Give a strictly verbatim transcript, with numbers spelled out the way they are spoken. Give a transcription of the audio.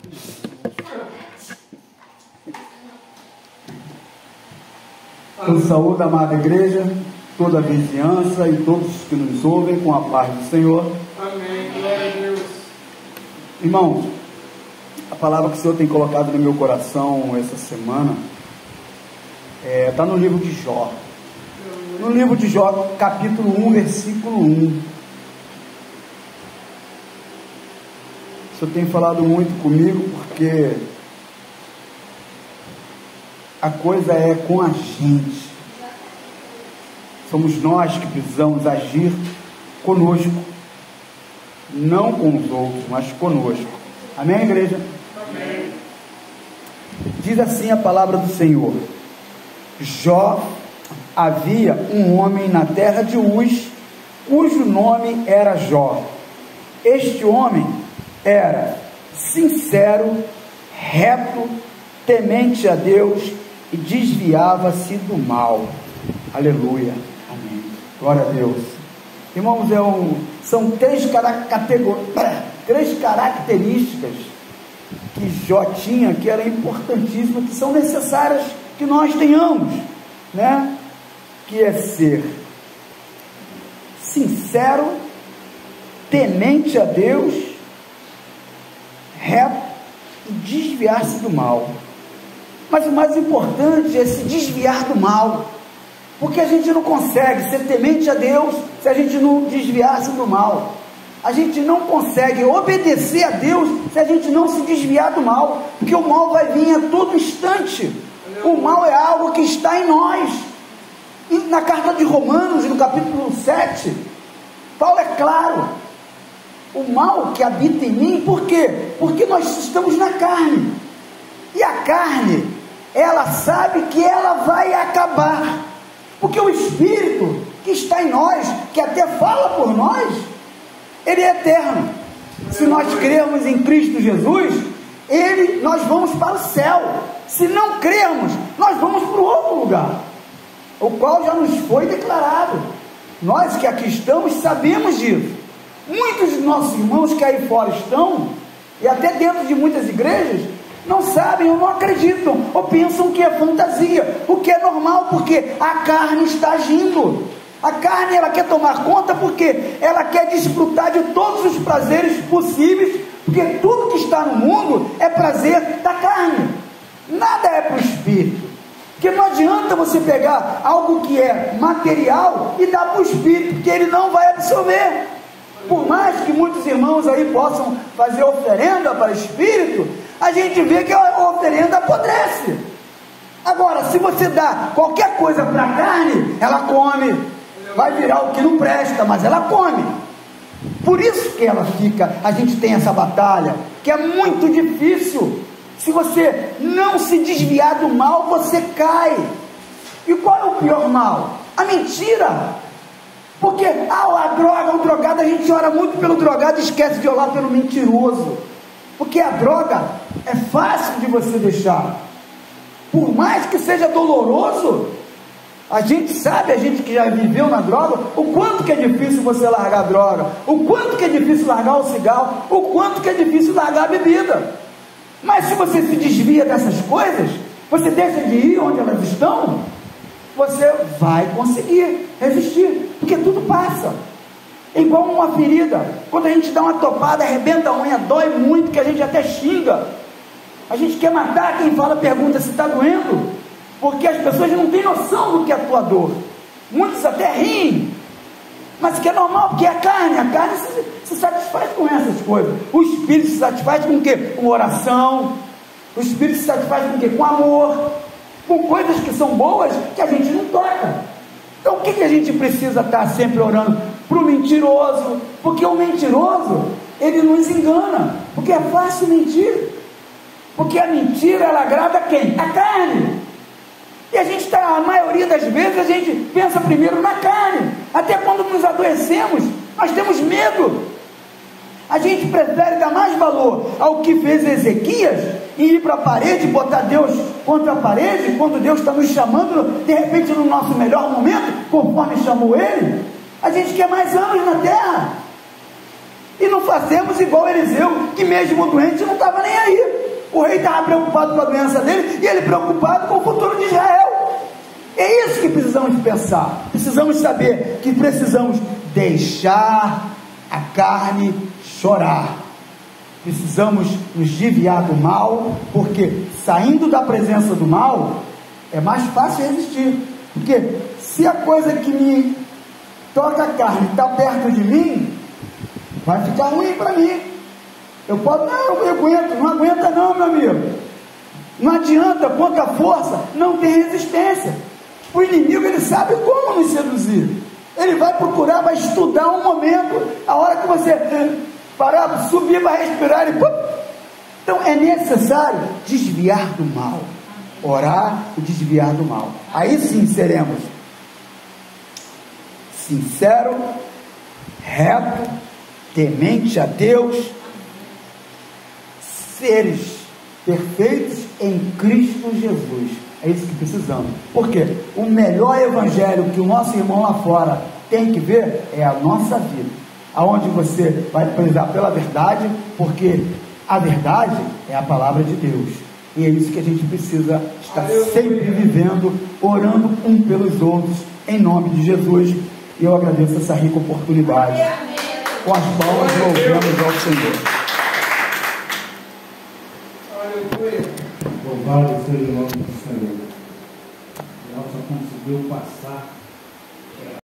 Eu saúdo a amada igreja, toda a vizinhança e todos que nos ouvem com a paz do Senhor. Amém. Glória a Deus. Irmãos, a palavra que o Senhor tem colocado no meu coração essa semana está é, no livro de Jó. No livro de Jó, capítulo um, versículo um. O Senhor tem falado muito comigo porque a coisa é com a gente. Somos nós que precisamos agir conosco, não com os outros, mas conosco. Amém, igreja? Amém. Diz assim a palavra do Senhor: Jó, havia um homem na terra de Uz, cujo nome era Jó. Este homem era sincero, reto, temente a Deus e desviava-se do mal. Aleluia. Amém. Glória a Deus. Irmãos, é um, são três, categor... três características que Jó tinha, que eram importantíssimas, que são necessárias que nós tenhamos, né? Que é ser sincero, temente a Deus, reto e desviar-se do mal. Mas o mais importante é se desviar do mal, porque a gente não consegue ser temente a Deus se a gente não desviar-se do mal. A gente não consegue obedecer a Deus se a gente não se desviar do mal, porque o mal vai vir a todo instante. O mal é algo que está em nós. E na carta de Romanos, no capítulo sete, Paulo é claro: o mal que habita em mim, por quê? Porque nós estamos na carne, e a carne, ela sabe que ela vai acabar, porque o Espírito que está em nós, que até fala por nós, ele é eterno. Se nós crermos em Cristo Jesus, ele, nós vamos para o céu. Se não crermos, nós vamos para o outro lugar, o qual já nos foi declarado. Nós que aqui estamos sabemos disso. Muitos de nossos irmãos que aí fora estão, e até dentro de muitas igrejas, não sabem ou não acreditam, ou pensam que é fantasia, o que é normal, porque a carne está agindo. A carne, ela quer tomar conta porque ela quer desfrutar de todos os prazeres possíveis, porque tudo que está no mundo é prazer da carne, nada é para o espírito. Porque não adianta você pegar algo que é material e dar para o espírito, porque ele não vai absorver. Por mais que muitos irmãos aí possam fazer oferenda para o espírito, a gente vê que a oferenda apodrece. Agora, se você dá qualquer coisa para a carne, ela come, vai virar o que não presta, mas ela come. Por isso que ela fica, a gente tem essa batalha, que é muito difícil. Se você não se desviar do mal, você cai. E qual é o pior mal? A mentira. Porque ah, a droga, o drogado, a gente ora muito pelo drogado e esquece de orar pelo mentiroso. Porque a droga é fácil de você deixar. Por mais que seja doloroso, a gente sabe, a gente que já viveu na droga, o quanto que é difícil você largar a droga, o quanto que é difícil largar o cigarro, o quanto que é difícil largar a bebida. Mas se você se desvia dessas coisas, você deixa de ir onde elas estão, você vai conseguir resistir, porque tudo passa. É igual uma ferida. Quando a gente dá uma topada, arrebenta a unha, dói muito, que a gente até xinga. A gente quer matar quem fala, pergunta se está doendo, porque as pessoas não têm noção do que é a tua dor. Muitos até riem, mas que é normal, porque é a carne. A carne se, se satisfaz com essas coisas. O Espírito se satisfaz com o quê? Com oração. O Espírito se satisfaz com o quê? Com amor, com coisas que são boas, que a gente não toca. Então o que, que a gente precisa estar sempre orando? Para o mentiroso, porque o mentiroso, ele nos engana, porque é fácil mentir, porque a mentira, ela agrada quem? A carne. E a gente está, a maioria das vezes, a gente pensa primeiro na carne. Até quando nos adoecemos, nós temos medo. A gente prefere dar mais valor ao que fez Ezequias e ir para a parede, botar Deus contra a parede, quando Deus está nos chamando, de repente no nosso melhor momento, conforme chamou Ele. A gente quer mais anos na terra. E não fazemos igual Eliseu, que mesmo doente não estava nem aí. O rei estava preocupado com a doença dele e ele preocupado com o futuro de Israel. É isso que precisamos pensar. Precisamos saber que precisamos deixar a carne chorar. Precisamos nos desviar do mal, porque saindo da presença do mal é mais fácil resistir. Porque se a coisa que me toca a carne está perto de mim, vai ficar ruim para mim. Eu posso, não, eu aguento, não aguenta não, meu amigo. Não adianta, quanta força, não tem resistência. O inimigo, ele sabe como nos seduzir. Ele vai procurar, vai estudar um momento, a hora que você parar, subir, vai respirar e pum. Então é necessário desviar do mal, orar e desviar do mal. Aí sim seremos sincero, reto, temente a Deus, seres perfeitos em Cristo Jesus. É isso que precisamos. Porque o melhor evangelho que o nosso irmão lá fora tem que ver é a nossa vida, aonde você vai prezar pela verdade, porque a verdade é a palavra de Deus. E é isso que a gente precisa estar sempre vivendo, orando um pelos outros, em nome de Jesus. E eu agradeço essa rica oportunidade. Com as palmas, louvamos ao Senhor. Louvado seja o nome do Senhor. Ela só conseguiu passar